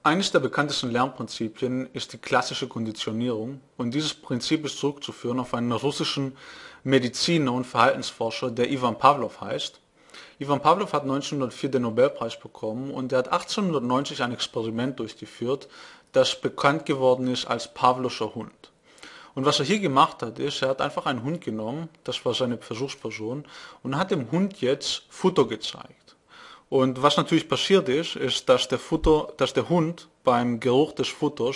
Eines der bekanntesten Lernprinzipien ist die klassische Konditionierung und dieses Prinzip ist zurückzuführen auf einen russischen Mediziner und Verhaltensforscher, der Iwan Pawlow heißt. Iwan Pawlow hat 1904 den Nobelpreis bekommen und er hat 1890 ein Experiment durchgeführt, das bekannt geworden ist als Pawlowscher Hund. Und was er hier gemacht hat, ist, er hat einfach einen Hund genommen, das war seine Versuchsperson, und hat dem Hund jetzt Futter gezeigt. Und was natürlich passiert ist, ist, dass der Hund beim Geruch des Futters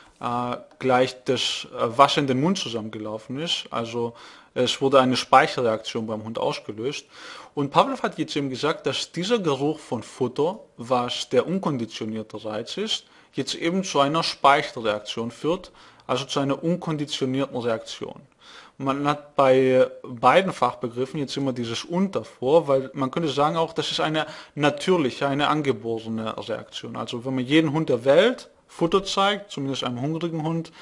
gleich das Wasser in den Mund zusammengelaufen ist. Also es wurde eine Speichelreaktion beim Hund ausgelöst. Und Pawlow hat jetzt eben gesagt, dass dieser Geruch von Futter, was der unkonditionierte Reiz ist, jetzt eben zu einer Speichelreaktion führt, also zu einer unkonditionierten Reaktion. Man hat bei beiden Fachbegriffen jetzt immer dieses und davor, weil man könnte sagen auch, das ist eine natürliche, eine angeborene Reaktion. Also wenn man jeden Hund der Welt Futter zeigt, zumindest einem hungrigen Hund,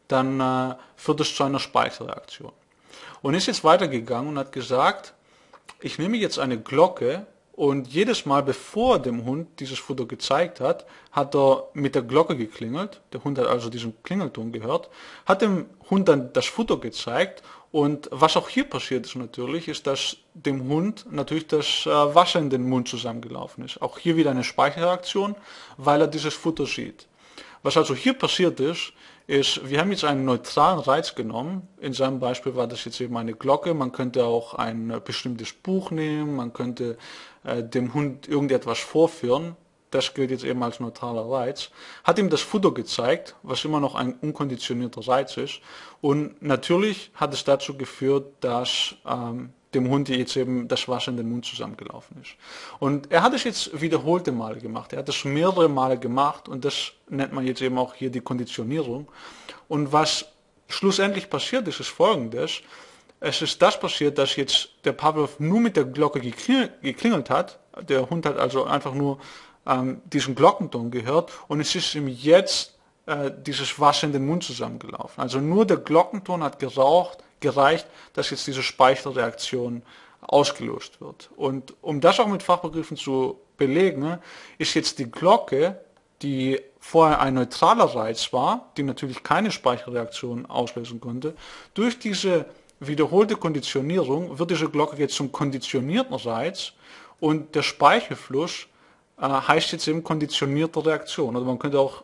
dann führt es zu einer Speichelreaktion. Und ist jetzt weitergegangen und hat gesagt, ich nehme jetzt eine Glocke und jedes Mal, bevor dem Hund dieses Futter gezeigt hat, hat er mit der Glocke geklingelt. Der Hund hat also diesen Klingelton gehört, hat dem Hund dann das Futter gezeigt und was auch hier passiert ist natürlich, ist, dass dem Hund natürlich das Wasser in den Mund zusammengelaufen ist. Auch hier wieder eine Speichelreaktion, weil er dieses Futter sieht. Was also hier passiert ist, wir haben jetzt einen neutralen Reiz genommen. In seinem Beispiel war das jetzt eben eine Glocke. Man könnte auch ein bestimmtes Buch nehmen, man könnte dem Hund irgendetwas vorführen. Das gilt jetzt eben als neutraler Reiz. Hat ihm das Futter gezeigt, was immer noch ein unkonditionierter Reiz ist. Und natürlich hat es dazu geführt, dass dem Hund jetzt eben das Wasser in den Mund zusammengelaufen ist. Und er hat es jetzt wiederholte Male gemacht. Er hat es mehrere Male gemacht und das nennt man jetzt eben auch hier die Konditionierung. Und was schlussendlich passiert ist, ist Folgendes. Es ist das passiert, dass jetzt der Pawlow nur mit der Glocke geklingelt hat. Der Hund hat also einfach nur diesen Glockenton gehört und es ist ihm jetzt dieses Wasser in den Mund zusammengelaufen. Also nur der Glockenton hat gereicht, dass jetzt diese Speichelreaktion ausgelöst wird. Und um das auch mit Fachbegriffen zu belegen, ist jetzt die Glocke, die vorher ein neutraler Reiz war, die natürlich keine Speichelreaktion auslösen konnte, durch diese wiederholte Konditionierung wird diese Glocke jetzt zum konditionierten Reiz und der Speichelfluss heißt jetzt eben konditionierte Reaktion. Oder man könnte auch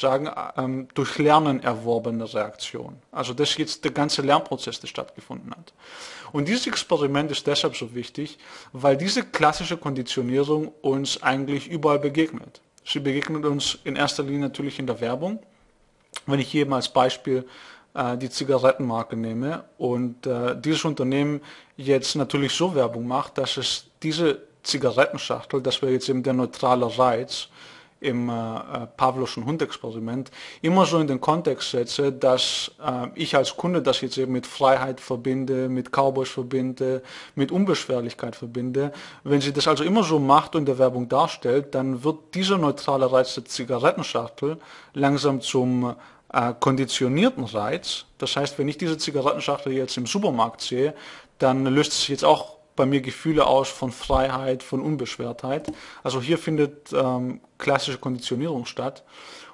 sagen, durch Lernen erworbene Reaktion. Also das ist jetzt der ganze Lernprozess, der stattgefunden hat. Und dieses Experiment ist deshalb so wichtig, weil diese klassische Konditionierung uns eigentlich überall begegnet. Sie begegnet uns in erster Linie natürlich in der Werbung. Wenn ich hier mal als Beispiel die Zigarettenmarke nehme und dieses Unternehmen jetzt natürlich so Werbung macht, dass es diese Zigarettenschachtel, das wäre jetzt eben der neutrale Reiz im Pawlowschen Hundexperiment, immer so in den Kontext setze, dass ich als Kunde das jetzt eben mit Freiheit verbinde, mit Cowboys verbinde, mit Unbeschwerlichkeit verbinde. Wenn sie das also immer so macht und in der Werbung darstellt, dann wird dieser neutrale Reiz der Zigarettenschachtel langsam zum konditionierten Reiz. Das heißt, wenn ich diese Zigarettenschachtel jetzt im Supermarkt sehe, dann löst es jetzt auch bei mir Gefühle aus von Freiheit, von Unbeschwertheit. Also hier findet klassische Konditionierung statt.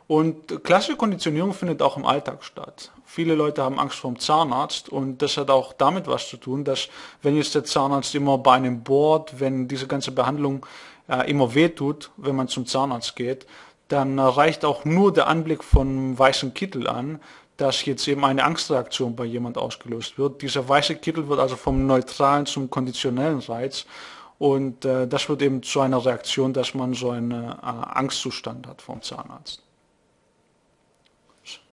Und klassische Konditionierung findet auch im Alltag statt. Viele Leute haben Angst vor dem Zahnarzt und das hat auch damit was zu tun, dass wenn jetzt der Zahnarzt immer bei einem bohrt, wenn diese ganze Behandlung immer wehtut, wenn man zum Zahnarzt geht, dann reicht auch nur der Anblick von weißem Kittel an, dass jetzt eben eine Angstreaktion bei jemand ausgelöst wird. Dieser weiße Kittel wird also vom neutralen zum konditionellen Reiz und das wird eben zu einer Reaktion, dass man so einen Angstzustand hat vom Zahnarzt.